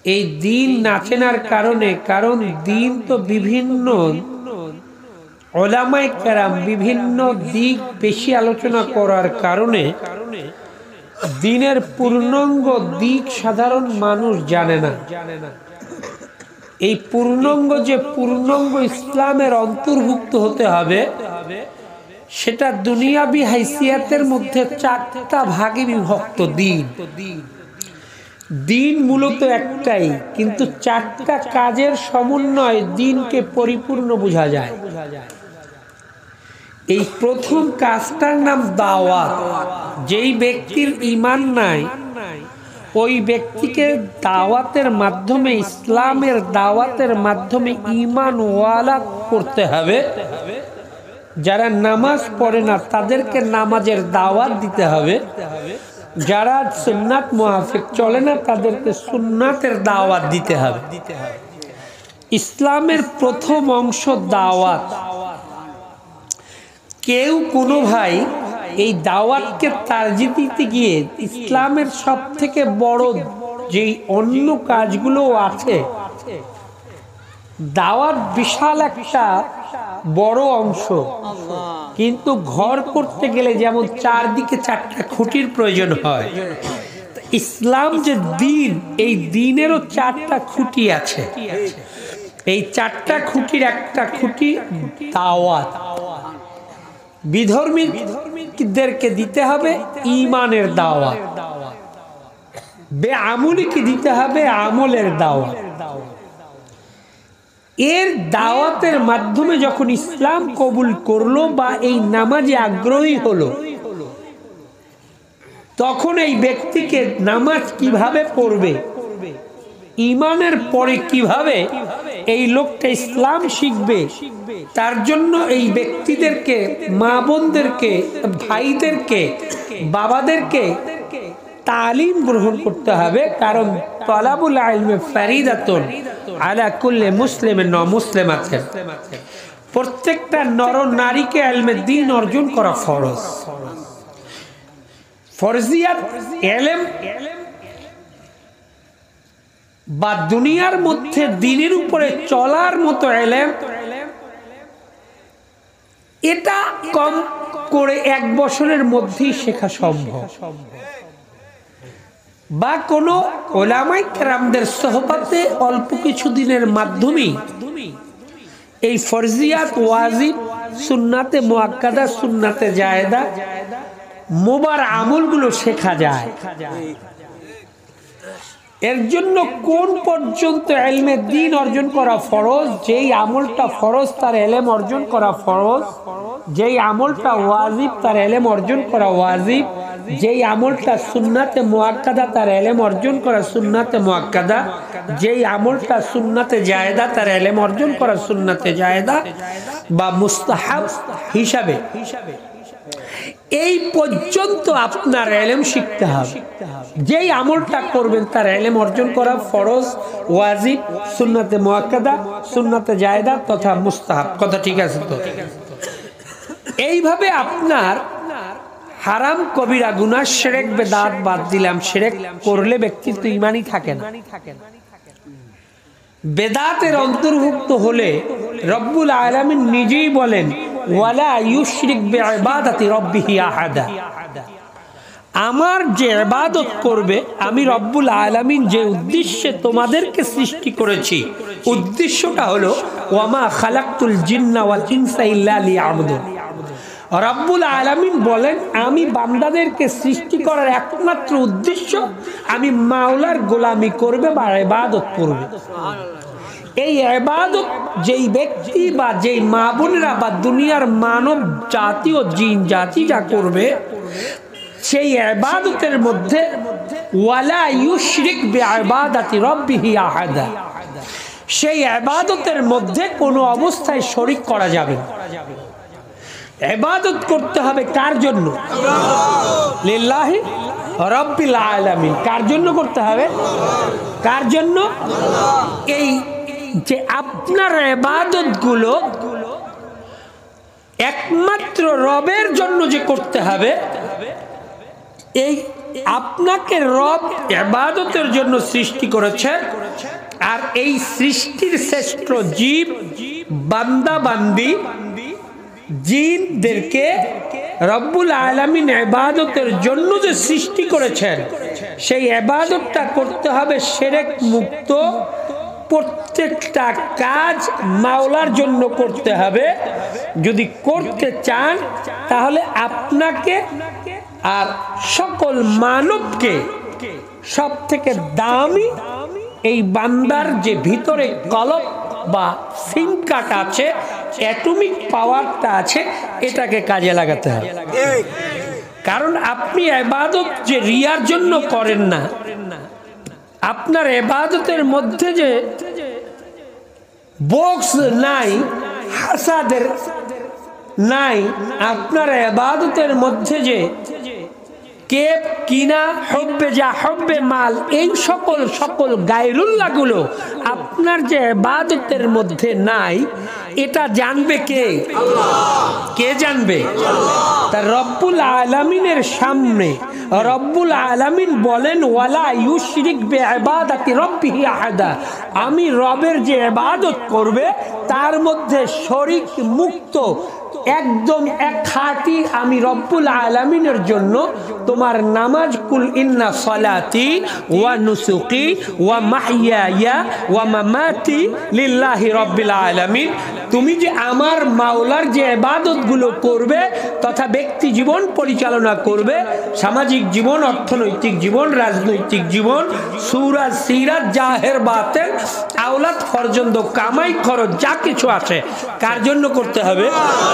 এই দিন না চেনার কারণে, কারণ দিন তো বিভিন্ন উলামায়ে কেরাম বিভিন্ন দিক বেশি আলোচনা করার কারণে দিনের পূর্ণাঙ্গ দিক সাধারণ মানুষ জানে না। এই পূর্ণাঙ্গ যে পূর্ণাঙ্গ ইসলামের অন্তর্ভুক্ত হতে হবে, সেটা দুনিয়াবি হাইসিয়াতের মধ্যে 4টা ভাগে বিভক্ত। দিন মূলত একটাই, কিন্তু 4টা কাজের সমন্বয়ে দিনকে পরিপূর্ণ বোঝা যায়। এই প্রথম কাজটার নাম দাওয়াত। যেই ব্যক্তির ঈমান নাই, ওই ব্যক্তিকে দাওয়াতের মাধ্যমে, ইসলামের দাওয়াতের মাধ্যমে ঈমান ওয়ালা করতে হবে। যারা নামাজ পড়ে না তাদেরকে নামাজের দাওয়াত দিতে হবে। যারা সুন্নাত মুআফিক চলে না তাদেরকে সুন্নাতের দাওয়াত দিতে হবে। ইসলামের প্রথম অংশ দাওয়াত। কেউ কোনো ভাই এই দাওয়াতকে তারজিহ দিতে গিয়ে ইসলামের সব থেকে বড় যেই অন্য কাজগুলো আছে, দাওয়াত বিশাল একটা বড় অংশ, কিন্তু ঘর করতে গেলে যেমন চারদিকে 4টা খুঁটির প্রয়োজন হয়, ইসলাম যে দিন, এই দিনেরও 4টা খুঁটি আছে। এই 4টা খুঁটির একটা খুঁটি দাওয়াত। বিধর্মীদেরকে দিতে হবে ঈমানের দাওয়াত, বেআমুলিকে দিতে হবে আমলের দাওয়াত। এর দাওয়াতের মাধ্যমে যখন ইসলাম কবুল করলো বা এই নামাজে আগ্রহী হলো, তখন এই ব্যক্তিকে নামাজ কিভাবে পড়বে, ঈমানের পরে কিভাবে এই লোকটা ইসলাম শিখবে, তার জন্য এই ব্যক্তিদেরকে, মা বোনদেরকে, ভাইদেরকে, বাবাদেরকে তালিম গ্রহণ করতে হবে। কারণ তলাবুল ইলমি ফরিদাতুন আলা কুল্লি মুসলিমিন ওয়া মুসলিমাতিন, প্রত্যেকটা নর নারীকে ইলমে দ্বীন অর্জন করা ফরজ। ফরজিয়াত ইলম বা দুনিয়ার মধ্যে দ্বীনের উপরে চলার মতো ইলম, এটা কম করে 1 বছরের মধ্যেই শেখা সম্ভব, বা কোনো উলামায়ে কেরামদের সোহবতে অল্প কিছু দিনের মাধ্যমে এই ফরজিয়াত, ওয়াজিব, সুন্নাতে মুআক্কাদা, সুন্নাতে জায়েদা, মুবার আমলগুলো শেখা যায়। এর জন্য কোন পর্যন্ত ইলমে দ্বীন অর্জন করা ফরজ, যেই আমলটা ফরজ তার ইলম অর্জন করা ফরজ, যেই আমলটা ওয়াজিব তার ইলম অর্জন করা ওয়াজিব, যেই আমলটা সুন্নাতে মুআক্কাদা তার ইলম অর্জন করা সুন্নাতে মুআক্কাদা, যেই আমলটা সুন্নাতে জায়েদা তার ইলম অর্জন করা সুন্নাতে জায়েদা বা মুস্তাহাব হিসাবে, এই পর্যন্ত আপনার ইলম শিখতে হবে। যেই আমলটা করবেন তার ইলম অর্জন করা ফরজ, ওয়াজিব, সুন্নাতে মুআক্কাদা, সুন্নাতে জায়েদা তথা মুস্তাহাব। কথা ঠিক আছে তো? এইভাবে আপনার হারাম কবিরা গুনাহ, শিরক বেদাত বাদ দিলাম। শিরক করলে ব্যক্তির তো ঈমানই থাকে না। বেদাতের অন্তর্ভুক্ত হলে রব্বুল আলামিন নিজেই বলেন, ওয়ালা ইউশরিক বিইবাদাতি রাব্বিহি আহাদা। আমার যে ইবাদত করবে, আমি রব্বুল আলামিন যে উদ্দেশ্যে তোমাদেরকে সৃষ্টি করেছি, উদ্দেশ্যটা হলো ওয়ামা খালাকতুল জিন্না ওয়াল ইনসা ইল্লা লিয়াবুদুন। রব্বুল আলামিন বলেন, আমি বান্দাদেরকে সৃষ্টি করার একমাত্র উদ্দেশ্য, আমি মাওলার গোলামি করবে বা ইবাদত করবে। এই ইবাদত যেই ব্যক্তি বা যেই মা বোনেরা বা দুনিয়ার মানব জাতি ও জিন জাতি যা করবে, সেই ইবাদতের মধ্যে ওয়ালা ইউশরিক বিইবাদাতি রাব্বিহি আহাদা, সেই ইবাদতের মধ্যে কোনো অবস্থায় শরীক করা যাবে না। ইবাদত করতে হবে কার জন্য? লিল্লাহি রাব্বিল আলামিন। কার জন্য করতে হবে? কার জন্য? এই যে আপনার ইবাদত গুলো একমাত্র রবের জন্য যে করতে হবে, এই আপনাকে রব ইবাদতের জন্য সৃষ্টি করেছে, আর এই সৃষ্টির শ্রেষ্ঠ জীব বান্দা বান্দি জিনদেরকে রব্বুল আলামিন ইবাদতের জন্য যে সৃষ্টি করেছেন, সেই ইবাদতটা করতে হবে শিরক মুক্ত। প্রত্যেকটা কাজ মাওলার জন্য করতে হবে। যদি করতে চান তাহলে আপনাকে আর সকল মানবকে সব থেকে দামি এই বান্দার যে ভিতরে কলব বা সিম কার্ড আছে, অ্যাটমিক পাওয়ারটা আছে, এটাকে কাজে লাগাতে হবে। কারণ আপনি ইবাদত যে রিয়ার জন্য করেন না, আপনার ইবাদতের মধ্যে যে বক্স নাই, হাসাদের নাই, আপনার ইবাদতের মধ্যে যে কেপ কিনা হব্বে যা হব্বে মাল, এই সকল গায়রুল্লাহগুলো আপনার যে ইবাদতের মধ্যে নাই, এটা জানবে কে? কে জানবে? তার রব্বুল আলামিনের সামনে রব্বুল আলামিন বলেন, ওয়ালা ইউশরিক বিইবাদাতি রাব্বিহি আহাদা। আমি রবের যে ইবাদত করবে তার মধ্যে শরীক মুক্ত, একদম এক খাঁটি আমি রব্বুল আলামিনের জন্য তোমার নামাজ, কুল ইন্না সালাতি ওয়া নুসুকি ওয়া মাহইয়ায়া ওয়া মামাতি লিল্লাহি রাব্বিল আলামিন। তুমি যে আমার মাওলার যে ইবাদতগুলো করবে তথা ব্যক্তি জীবন পরিচালনা করবে, সামাজিক জীবন, অর্থনৈতিক জীবন, রাজনৈতিক জীবন, সুরাত সিরাত জাহের বাতেন আওলাদ পর্যন্ত কামাই খরচ যা কিছু আছে কার জন্য করতে হবে?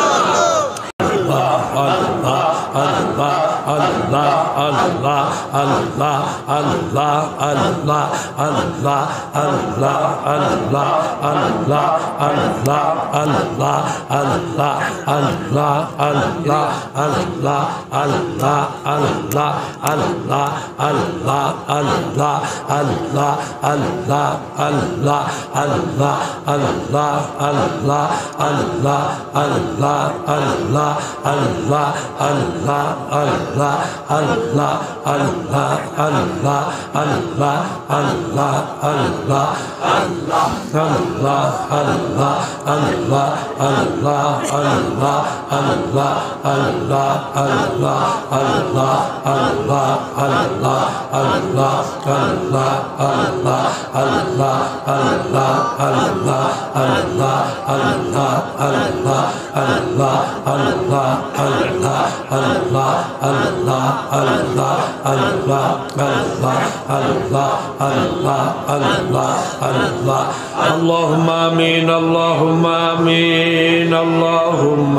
اللهم آمين اللهم آمين اللهم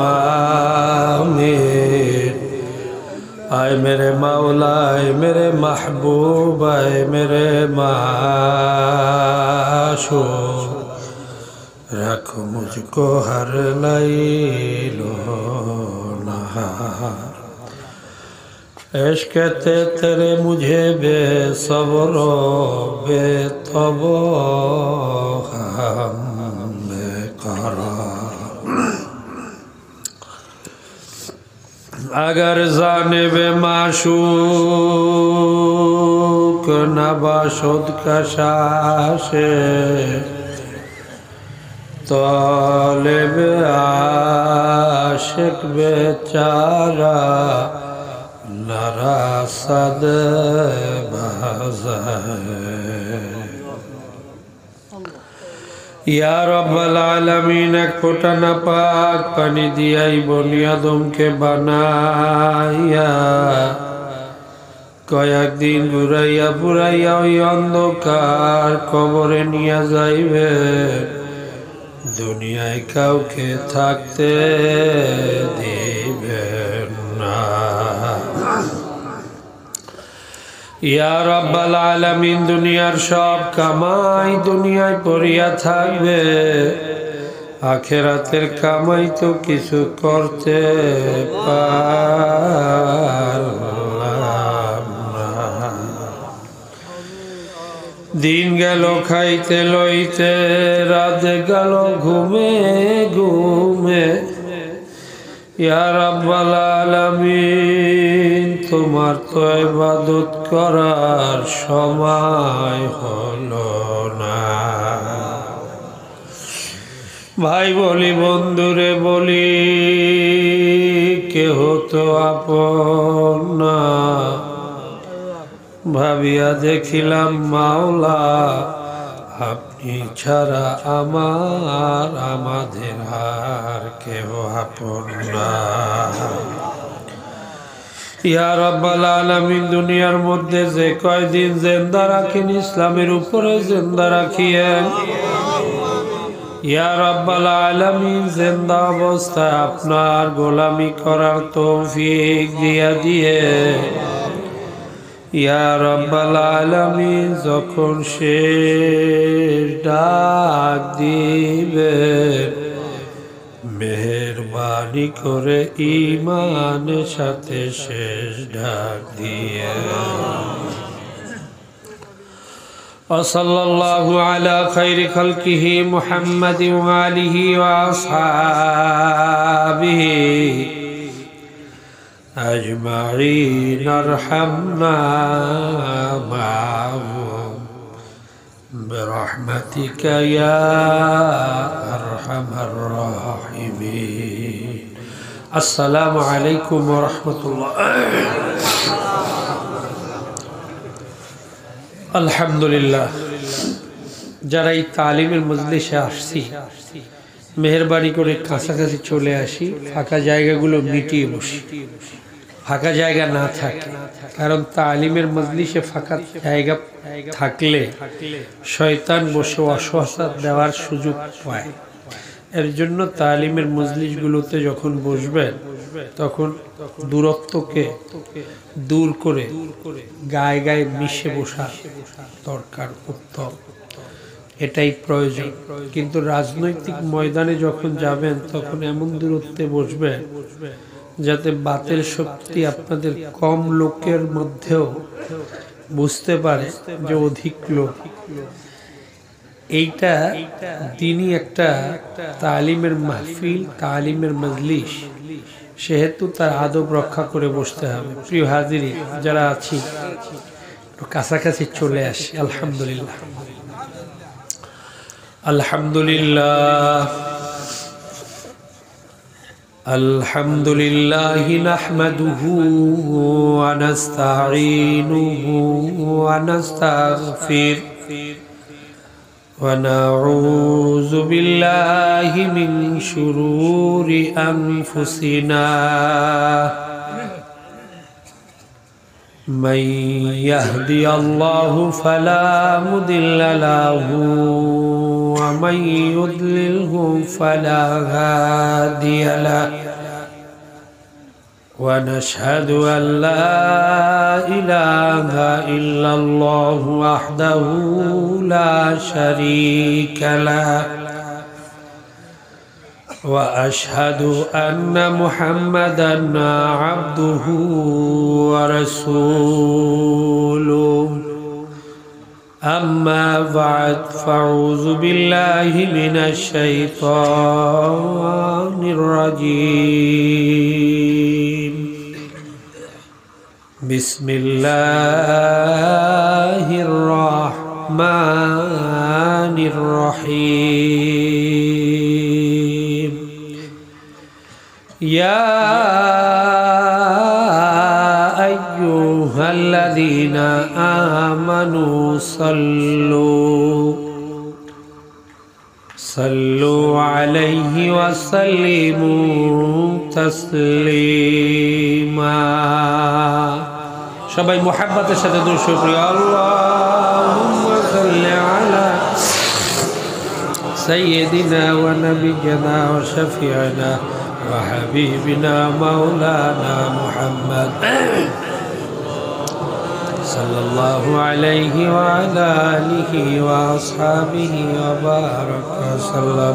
آمين। आए मेरे मौला, आए मेरे महबूब, आए मेरे माशूक, रखो मुझको हर लैलो नहार। इश्क तेरे मुझे बेसब्रो बेतबो हम बेकरार। अगर जानिबे माशूक नबाशुद कशाशे तालिब आशिक बेचारा नरासद या रब्बल आलमीन। एक फोटा नापाक पानी दिया बनी आदम के बनाया, कয়েক দিন ঘুরাইয়া পুরাইয়া ওই অন্ধকার কবরে নিয়ে যাইবে। দুনিয়ায় কাউকে থাকতে দিবেন না। ইয়া রাব্বাল আলামিন, দুনিয়ার সব কামাই দুনিয়ায় পড়িয়া থাকবে, আখিরাতের কামাই তো কিছু করতে পারলাম না। দিন গেল খাইতে লইতে, রাত গেল ঘুমে ঘুমে। ইয়া রাব্বাল আলামিন, তোমার তো ইবাদত করার সময় হলো না। ভাই বলি, বন্ধুরে বলি, কেহ তো আপন না। ভাবিয়া দেখিলাম মাওলা, আপনি ছাড়া আমাদের আর কেহ আপন না। ইয়া রাব্বাল আলামিন, দুনিয়ার মধ্যে যে কয়দিন জিন্দা রাখেন, ইসলামের উপরে জিন্দা রাখিয়েন। ইয়া রাব্বাল আলামিন, জিন্দা অবস্থায় আপনার গোলামি করার তৌফিক দিয়া দিয়ে। ইয়া রাব্বাল আলামিন, যখন শেষ ডাক দিবে, মেহেরবানি করে ঈমানের সাথে শেষ ডাক দিয়ে। ওয়াসাল্লাল্লাহু আলা খায়রি খালকিহি মুহাম্মাদিন ওয়া আলিহি ওয়া আসহাবিহি আজমাইন। আরহামনা মা'হুম বিরহমাতিকা ইয়া আরহামার রাহিমিন। আসসালামু আলাইকুম ওয়া রাহমাতুল্লাহ। আলহামদুলিল্লাহ, যারা এই তালিমের মজলিসে আসছি, মেহেরবানি করে কাছাকাছি চলে আসি, ফাঁকা জায়গাগুলো মিটিয়ে বসি। ফাঁকা জায়গা না থাকে, কারণ তালিমের মজলিসে ফাঁকা জায়গা থাকলে শয়তান বসে ওয়াসওয়াসা দেওয়ার সুযোগ পায়। এর জন্য তালিমের মজলিসগুলোতে যখন বসবেন, তখন দূরত্বকে দূর করে গায়ে গায়ে মিশে বসা দরকার, উত্তম, এটাই প্রয়োজন। কিন্তু রাজনৈতিক ময়দানে যখন যাবেন, তখন এমন দূরত্বে বসবেন যাতে বাতের শক্তি আপনাদের কম লোকের মধ্যেও বুঝতে পারে যে অধিক লোক। এইটা দিনই একটা তালিমের মাহফিল, তালিমের মজলিস, সেহেতু তার আদব রক্ষা করে বসতে হবে। প্রিয় হাজিরি যারা আছি, কাছাকাছি চলে আসি। আলহামদুলিল্লাহ, আলহামদুলিল্লাহ, আলহামদুলিল্লাহ নাহমাদুহু ওয়া নাস্তাঈনুহু ওয়া নাস্তাগফির ওয়া নাউযু বিল্লাহি মিন শুরুরি আনফুসিনা। من يهدي الله فلا مضل له ومن يضلله فلا هادي له ونشهد أن لا إله إلا الله وحده لا شريك له وأشهد أن محمدًا عبده ورسوله أما بعد فأعوذ بالله من الشيطان الرجيم بسم الله الرحمن الرحيم يا أيها الذين آمنوا صلوا عليه وسلموا تسليما সবাই মুহাব্বতের সাথে দুরূদ শরীফ আল্লাহুম্মা সাল্লি আলা সাইয়্যিদিনা ওয়া নাবিয়্যিনা ওয়া শাফি'িনা ওয়া হাবিবিনা মাওলানা মুহাম্মদ সাল্লাল্লাহু আলাইহি ওয়া আলা আলিহি ওয়া আসহাবিহি ওয়া বারাকা ওয়া সাল্লাম।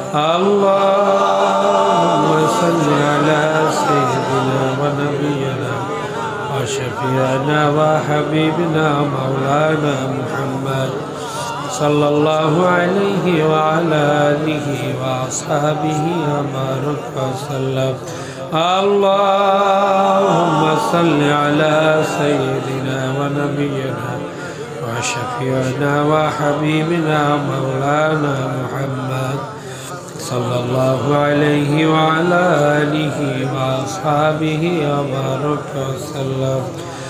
আল্লাহুম্মা সাল্লি আলা সাইয়্যিদিনা ওয়া নাবিয়্যিনা ওয়া শাফি'িনা ওয়া হাবিবিনা মাওলানা মুহাম্মদ সাল্লাল্লাহু আলাইহি ওয়া আলা আলিহি ওয়া আসহাবিহি ওয়া বারাকা ওয়া সাল্লাম। اللهم صل على سيدنا ونبينا وشفيعنا وحبيبنا مولانا محمد صلى الله عليه وعلى آله وأصحابه وبارك وسلم.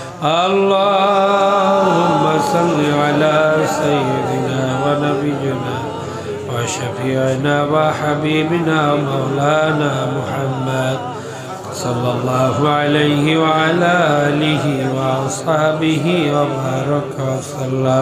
اللهم صل على سيدنا ونبينا وشفيعنا وحبيبنا مولانا محمد صلى الله عليه وعلى آله وأصحابه وبارك وسلم.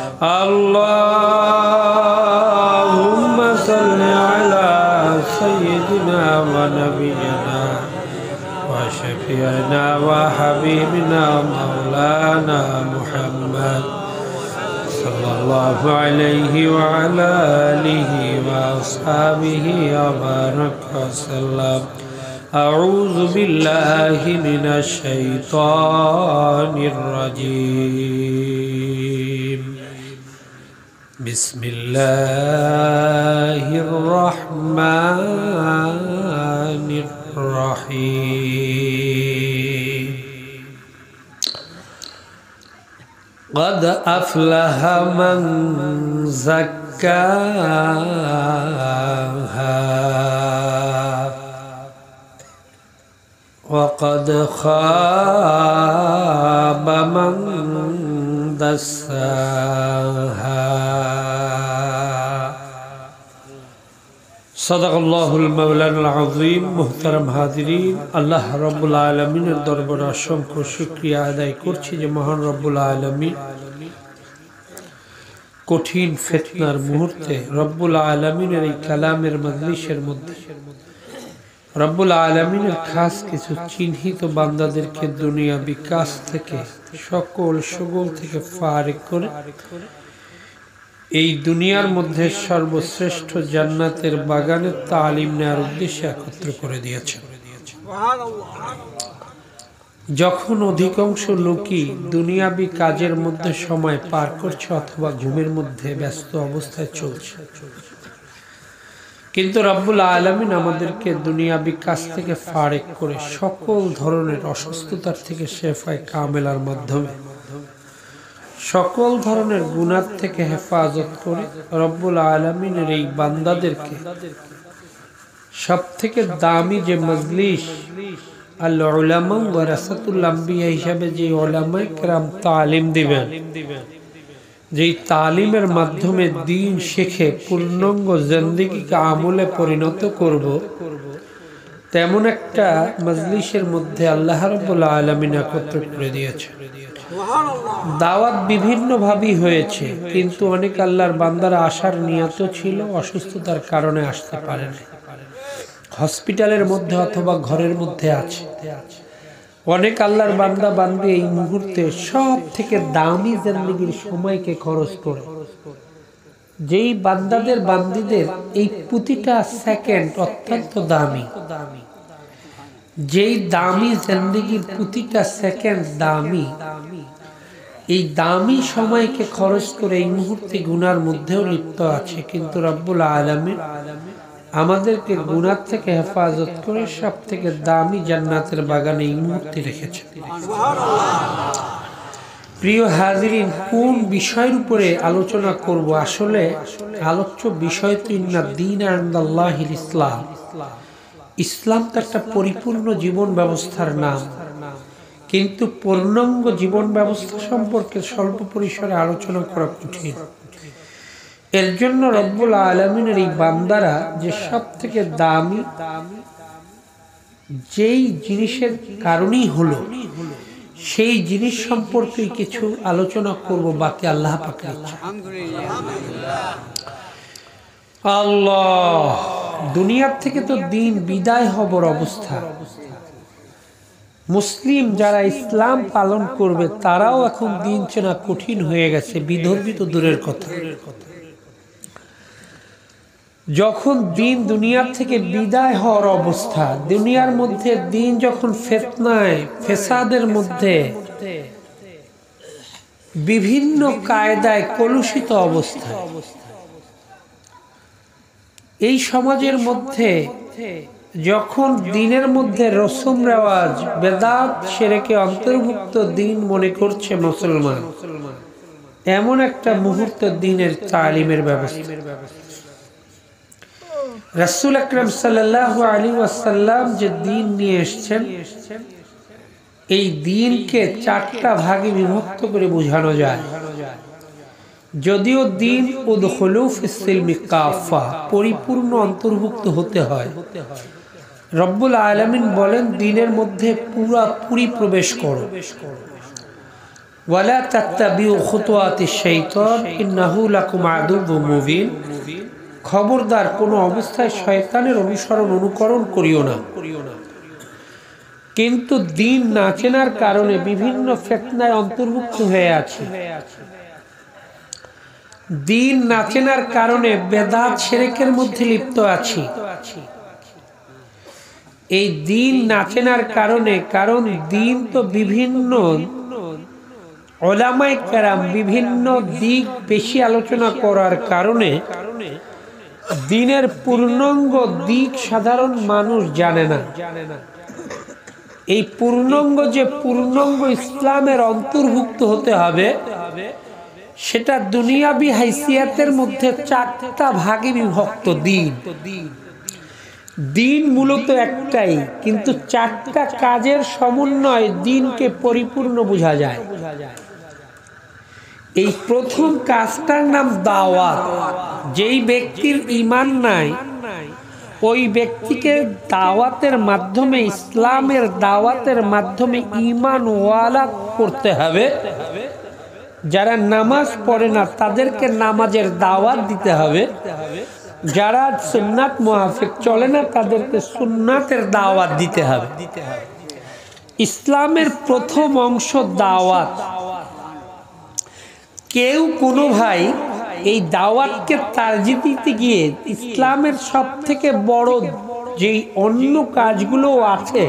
اللهم صل على سيدنا ونبينا وشفيعنا وحبيبنا مولانا محمد صلى الله عليه وعلى آله وأصحابه وبارك وسلم. أعوذ بالله من الشيطان الرجيم. بسم الله الرحمن الرحيم. قد أفلح من زكاها وقد خاب من دساها. সদাকাল্লাহুল মাওলানা আযীম। মুহতারাম হাজিরিন, আল্লাহ রাব্বুল আলামিনের দরবারে অসংখ্য শুকরিয়া আদায় করছি যে মহান রব্বুল আলামিন কঠিন ফিতনার মুহূর্তে রব্বুল আলামিনের এই কালামের মজলিসের মধ্যে রব্বুল আলামিনের খাস কিছু চিহ্নিত বান্দাদেরকে দুনিয়া বিকাশ থেকে সকল সুগল থেকে ফারিক করে এই দুনিয়ার মধ্যে সর্বশ্রেষ্ঠ জান্নাতের বাগানের তালিম নেওয়ার উদ্দেশ্যে একত্র করে দিয়েছেন। যখন অধিকাংশ লোকই দুনিয়াবি কাজের মধ্যে সময় পার করছে অথবা ঘুমের মধ্যে ব্যস্ত অবস্থায় চলছে, কিন্তু রব্বুল আলামিন আমাদেরকে দুনিয়াবি কাজ থেকে ফারিক করে সকল ধরনের অসুস্থতার থেকে শেফায়ে কামেলার মাধ্যমে সকল ধরনের গুনাহ থেকে হেফাজত করে রব্বুল আলামিনের এই বান্দাদেরকে সবথেকে দামি যে মজলিস আল উলামা ওয়ারাসাতুল আম্বিয়া হিসাবে যে উলামায়ে কেরাম তালিম দিবেন, যেই তালিমের মাধ্যমে দ্বীন শিখে পূর্ণাঙ্গ জিন্দেগিকে আমলে পরিণত করব, তেমন একটা মজলিসের মধ্যে আল্লাহ রাব্বুল আলামিন একত্র করে দিয়েছে। দাওয়াত বিভিন্ন ভাবেই হয়েছে, কিন্তু অনেক আল্লাহর বান্দারা আসার নিয়ত ছিল, অসুস্থতার কারণে আসতে পারেনি, হসপিটালের মধ্যে অথবা ঘরের মধ্যে আছে। অনেক আল্লাহর বান্দা বান্দি এই মুহূর্তে সব থেকে দামি জিন্দেগির সময়কে খরচ করে, যেই বান্দাদের বান্দিদের এই প্রতিটা সেকেন্ড অত্যন্ত দামি, যেই দামি জিন্দেগির প্রতিটা সেকেন্ড দামি, এই দামি সময়কে খরচ করে এই মুহূর্তে গুনার মধ্যেও লিপ্ত আছে, কিন্তু রব্বুল আলামিন আমাদেরকে গুনাহ থেকে হেফাজত করে সব থেকে দামি জান্নাতের বাগানে এই মুহূর্তে রেখেছে। প্রিয় হাজিরিন, কোন বিষয়ের উপরে আলোচনা করব? আসলে আলোচ্য বিষয় তো ইন্না দীন ইনদাল্লাহিল ইসলাম। ইসলাম তো একটা পরিপূর্ণ জীবন ব্যবস্থার নাম, কিন্তু পূর্ণাঙ্গ জীবন ব্যবস্থা সম্পর্কে স্বল্প পরিসরে আলোচনা করা কঠিন। এর জন্য রব্বুল আলামিনের এই বান্দারা যে সব থেকে দামি যেই জিনিসের কারণেই হলো, সেই জিনিস সম্পর্কে কিছু আলোচনা করব, বাকি আল্লাহ পাকের ইচ্ছা। আল্লাহ, দুনিয়ার থেকে তো দিন বিদায় হবার অবস্থা। মুসলিম যারা ইসলাম পালন করবে তারাও এখন দিন চেনা কঠিন হয়ে গেছে, বিধর্মী তো দূরের কথা। যখন দিন দুনিয়ার থেকে বিদায় হওয়ার অবস্থা, দুনিয়ার মধ্যে দিন যখন ফিতনায় ফেসাদের মধ্যে বিভিন্ন কায়দায় কলুষিত অবস্থা, এই সমাজের মধ্যে যখন দিনের মধ্যে রসম রেওয়াজ বেদাত শিরকে অন্তর্ভুক্ত দিন মনে করছে মুসলমান, এমন একটা মুহূর্ত দিনের তালিমের ব্যবস্থা। রাসূল আকরাম সাল্লাল্লাহু আলাইহি ওয়াসাল্লাম যে দিন নিয়ে এসেছেন, এই দিনকে চারটা ভাগে বিভক্ত করে বোঝানো যায়। যদিও দিন উদখুলু ফিস সিলমি কাফা, পরিপূর্ণ অন্তর্ভুক্ত হতে হয়। রব্বুল আলামিন বলেন দিনের মধ্যে পুরোপুরি প্রবেশ করো। ওয়ালা তাত্তাবিউ খুতুওয়াতিশ শাইতান ইন্নাহু লাকুম আদুউম মুবিন, খবরদার কোনো অবস্থায় শয়তানের অনুকরণ করিও না। কিন্তু দিন না চেনার কারণে বিভিন্ন ফিতনায় অন্তর্ভুক্ত হয়ে আছে। দিন না চেনার কারণে বেদাত শিরকের মধ্যে লিপ্ত আছি। এই দিন না চেনার কারণে, কারণ দিন তো বিভিন্ন উলামায়ে কেরাম বিভিন্ন দিক বেশি আলোচনা করার কারণে দিনের পূর্ণাঙ্গ দিক সাধারণ মানুষ জানে না। এই পূর্ণাঙ্গ যে পূর্ণাঙ্গ ইসলামের অন্তর্ভুক্ত হতে হবে, সেটা দুনিয়াবি হাইসিয়াতের মধ্যে চারটা ভাগে বিভক্ত। দিন মূলত একটাই, কিন্তু চারটা কাজের সমন্বয় দিনকে পরিপূর্ণ বোঝা যায়। এই প্রথম কাজটার নাম দাওয়াত। যেই ব্যক্তির ঈমান নাই, ওই ব্যক্তিকে দাওয়াতের মাধ্যমে, ইসলামের দাওয়াতের মাধ্যমে ঈমান ওয়ালা করতে হবে। যারা নামাজ পড়ে না তাদেরকে নামাজের দাওয়াত দিতে হবে। যারা সুন্নাত মুআফিক চলে না তাদেরকে সুন্নাতের দাওয়াত দিতে হবে। ইসলামের প্রথম অংশ দাওয়াত। কেউ কোনো ভাই এই দাওয়াতকে তারজিহ দিতে গিয়ে ইসলামের সব থেকে বড় যেই অন্য কাজগুলো আছে,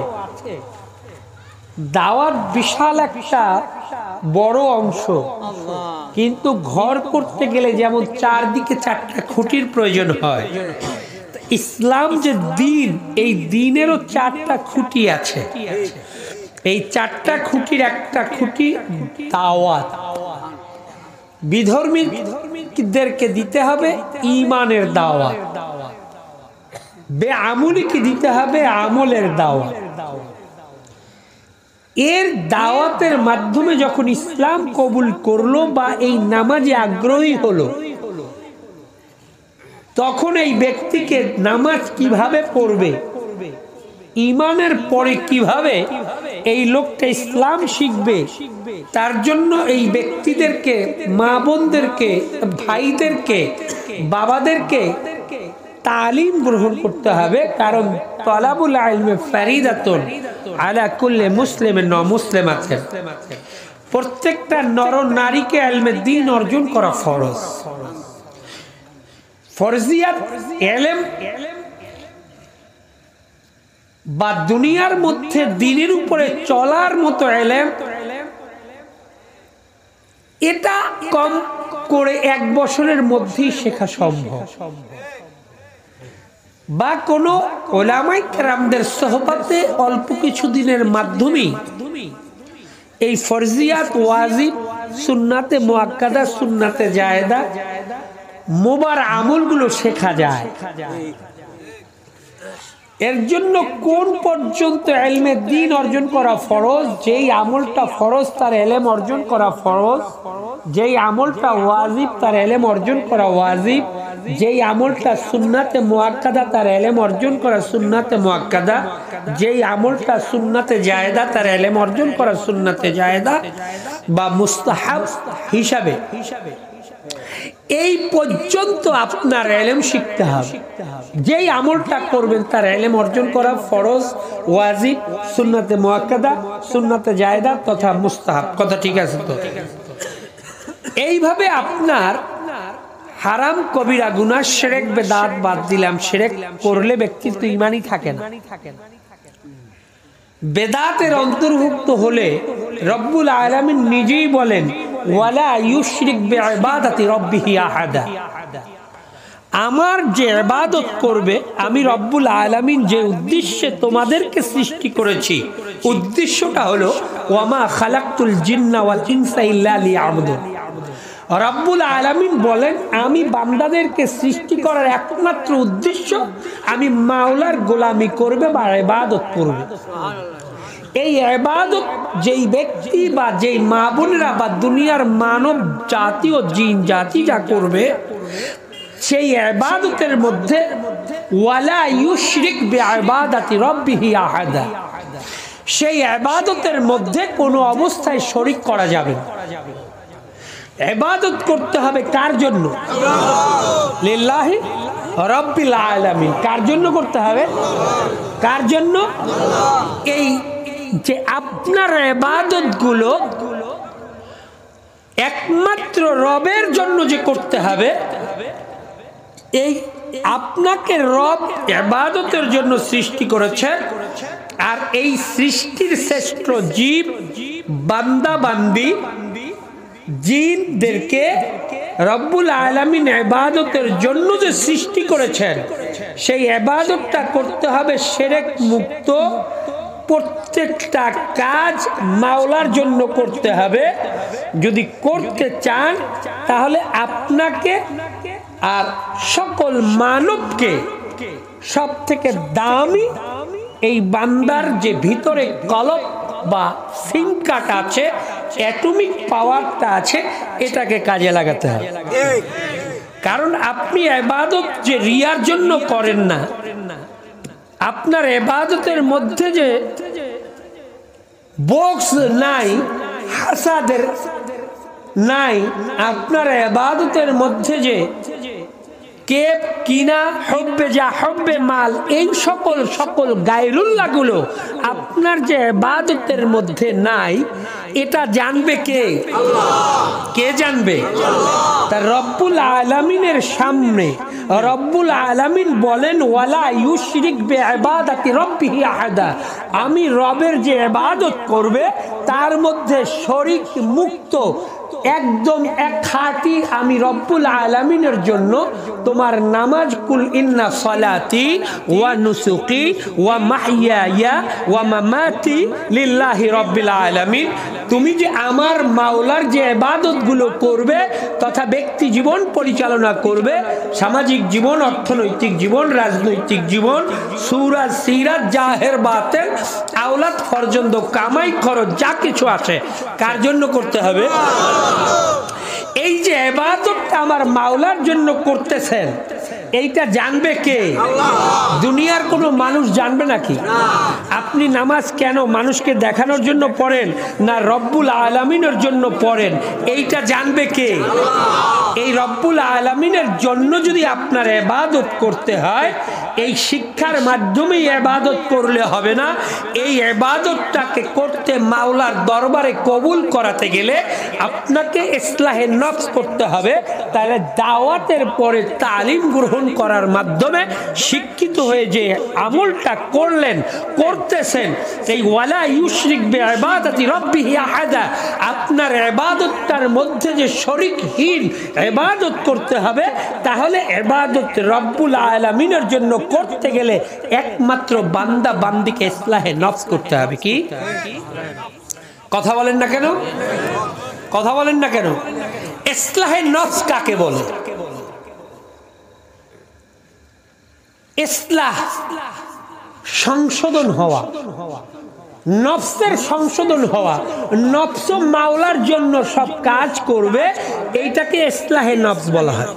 দাওয়াত বিশাল একটা বড় অংশ, কিন্তু ঘর করতে গেলে যেমন চারদিকে চারটা খুঁটির প্রয়োজন হয়, ইসলাম যে দিন, এই দিনেরও চারটা খুঁটি আছে। এই চারটা খুঁটির একটা খুঁটি দাওয়াত। বিধর্মীদেরকে দিতে হবে ঈমানের দাওয়াত, বেআমুলিকে দিতে হবে আমলের দাওয়াত। এর দাওয়াতের মাধ্যমে যখন ইসলাম কবুল করলো বা এই নামাজে আগ্রহী হলো, তখন এই ব্যক্তিকে নামাজ কিভাবে পড়বে, ঈমানের পরে কিভাবে এই লোকটা ইসলাম শিখবে, তার জন্য এই ব্যক্তিদেরকে, মা বোনদেরকে, ভাইদেরকে, বাবাদেরকে তালিম গ্রহণ করতে হবে। কারণ তলাবুল ইলমি ফরিদাতুন আলা কুল্লি মুসলিমিন ওয়া মুসলিমাতিন, প্রত্যেকটা নর নারীকে ইলমে দ্বীন অর্জন করা ফরজ। ফরজিয়াত ইলম বা দুনিয়ার মধ্যে দ্বীনের উপরে চলার মতো ইলম, এটা কম করে 1 বছরের মধ্যেই শেখা সম্ভব, বা কোনো উলামায়ে কেরামদের সোহবতে অল্প কিছু দিনের মাধ্যমে এই ফরজিয়াত, ওয়াজিব, সুন্নাতে মুআক্কাদা, সুন্নাতে জায়েদা, মুবার আমলগুলো শেখা যায়। এর জন্য কোন পর্যন্ত ইলমে দ্বীন অর্জন করা ফরজ, যেই আমলটা ফরজ তার ইলম অর্জন করা ফরজ, যেই আমলটা ওয়াজিব তার ইলম অর্জন করা ওয়াজিব, যেই আমলটা সুন্নাতে মুআক্কাদা তার ইলম অর্জন করা সুন্নাতে মুআক্কাদা, যেই আমলটা সুন্নাতে জায়েদা তার ইলম অর্জন করা সুন্নাতে জায়েদা বা মুস্তাহাব হিসাবে, এই পর্যন্ত আপনার ইলম শিখতে হবে। যেই আমলটা করবেন তার ইলম অর্জন করা ফরজ, ওয়াজিব, সুন্নাতে মুআক্কাদা, সুন্নাতে জায়েদা তথা মুস্তাহাব। কথা ঠিক আছে তো? এইভাবে আপনার হারাম কবিরা গুনাহ, শিরক বেদাত বাদ দিলাম। শিরক করলে ব্যক্তির তো ঈমানই থাকে না। বেদাতের অন্তর্ভুক্ত হলে রব্বুল আলামিন নিজেই বলেন ওয়ালা ইউশরিক বিইবাদাতি রাব্বিহি আহাদা, আমার যে ইবাদত করবে, আমি রব্বুল আলামিন যে উদ্দেশ্যে তোমাদেরকে সৃষ্টি করেছি, উদ্দেশ্যটা হলো ওয়ামা খালাকতুল জিন্না ওয়াল ইনসা ইল্লা লিয়াবুদুন। রব্বুল আলামিন বলেন, আমি বান্দাদেরকে সৃষ্টি করার একমাত্র উদ্দেশ্য আমি মাওলার গোলামি করবে বা ইবাদত করবে। এই ইবাদত যেই ব্যক্তি বা যেই মা বোনেরা বা দুনিয়ার মানব জাতি ও জিন জাতি যা করবে, সেই ইবাদতের মধ্যে ওয়ালা ইউশরিক বিইবাদাতি রাব্বিহি আহাদা, সেই ইবাদতের মধ্যে কোনো অবস্থায় শরীক করা যাবে না। ইবাদত করতে হবে কার জন্য? লিল্লাহি রাব্বিল আলামিন। কার জন্য করতে হবে? কার জন্য? এই যে আপনার ইবাদতগুলো একমাত্র রবের জন্য যে করতে হবে, এই আপনাকে রব ইবাদতের জন্য সৃষ্টি করেছে। আর এই সৃষ্টির শ্রেষ্ঠ জীব বান্দা বান্দি জিনদেরকে রব্বুল আলামিন ইবাদতের জন্য যে সৃষ্টি করেছেন, সেই ইবাদতটা করতে হবে শিরক মুক্ত। প্রত্যেকটা কাজ মাওলার জন্য করতে হবে। যদি করতে চান তাহলে আপনাকে আর সকল মানবকে সব থেকে দামি এই বান্দার যে ভিতরে কলব বা সিঙ্কাটা আছে, অ্যাটমিক পাওয়ারটা আছে, এটাকে কাজে লাগাতে হবে। কারণ আপনি ইবাদত যে রিয়ার জন্য করেন না, আপনার ইবাদতের মধ্যে যে বক্স নাই, হাসাদের নাই, আপনার ইবাদতের মধ্যে যে কেপ কিনা হব্বে যা হব্বে মাল, এই সকল গায়রুল্লাহগুলো আপনার যে ইবাদতের মধ্যে নাই, এটা জানবে কে? কে জানবে? তার রব্বুল আলামিনের সামনে রব্বুল আলামিন বলেন, ওয়ালা ইউশরিক বিইবাদাতি রাব্বিহি আহাদা, আমি রবের যে ইবাদত করবে তার মধ্যে শরীক মুক্ত একদম এক খাঁটি আমি রব্বুল আলামিনের জন্য তোমার নামাজ, কুল ইন্না সলাতি ওয়া নুসুকি ওয়া মাহইয়ায়া ওয়া মামাতি লিল্লাহি রাব্বিল আলামিন, তুমি যে আমার মাওলার যে ইবাদতগুলো করবে তথা ব্যক্তি জীবন পরিচালনা করবে, সামাজিক জীবন, অর্থনৈতিক জীবন, রাজনৈতিক জীবন, সুরাত সিরাত জাহের বাতেন আওলাদ পর্যন্ত কামাই খরচ যা কিছু আছে, কার জন্য করতে হবে? এই যে ইবাদতটা আমার মাওলার জন্য করতেছেন, এইটা জানবে কে? দুনিয়ার কোনো মানুষ জানবে নাকি? আপনি নামাজ কেন মানুষকে দেখানোর জন্য পড়েন না রব্বুল আলামিনের জন্য পড়েন, এইটা জানবে কে? এই রব্বুল আলামিনের জন্য যদি আপনার ইবাদত করতে হয়, এই শিক্ষার মাধ্যমে ইবাদত করলে হবে না। এই ইবাদতটাকে করতে মাওলার দরবারে কবুল করাতে গেলে আপনাকে ইসলাহে নফস করতে হবে। তাহলে দাওয়াতের পরে তালিম গ্রহণ করার মাধ্যমে শিক্ষিত হয়ে যে আমলটা করলেন, করতেছেন, সেই ওয়ালা ইউশরিক বিইবাদাতি রাব্বিহি আহাদা, আপনার ইবাদতটার মধ্যে যে শরীকহীন ইবাদত করতে হবে, তাহলে ইবাদত রব্বুল আলামিনের জন্য করতে গেলে একমাত্র বান্দা বান্দিকে ইসলাহে নফস করতে হবে। কি কথা বলেন না কেন? কথা বলেন না কেন? ইসলাহে নফস কাকে বলে? ইসলাহ সংশোধন হওয়া, নফসের সংশোধন হওয়া, নফস মাওলার জন্য সব কাজ করবে, এইটাকে ইসলাহে নফস বলা হয়।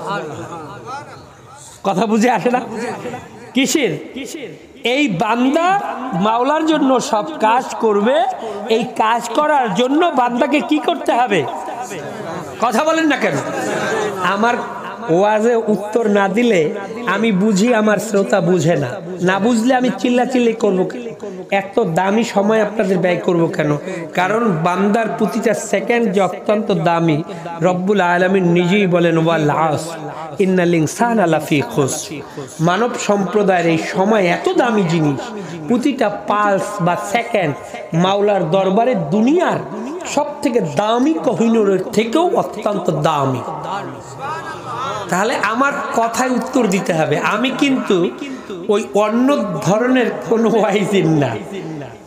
কথা বুঝে আসে না? কিসের? এই বান্দা মাওলার জন্য সব কাজ করবে, এই কাজ করার জন্য বান্দাকে কি করতে হবে? কথা বলেন না কেন? আমার ওয়াজে উত্তর না দিলে আমি বুঝি, আমার শ্রোতা বুঝে না, না বুঝলে আমি চিল্লাচিল্লি করবো, এত দামি সময় আপনাদের ব্যয় করব কেন? কারণ বান্দার প্রতিটা সেকেন্ড যে অত্যন্ত দামি, রব্বুল আলামিন নিজেই বলেন ওয়াল আসর ইন্নাল ইনসানা লাফি খুসর, মানব সম্প্রদায়ের এই সময় এত দামি জিনিস, প্রতিটা পালস বা সেকেন্ড মাওলার দরবারে দুনিয়ার সব থেকে দামি কোহিনূরের থেকেও অত্যন্ত দামি। তাহলে আমার কথায় উত্তর দিতে হবে। আমি কিন্তু ওই অন্য ধরনের কোনো ওয়াইজিন না,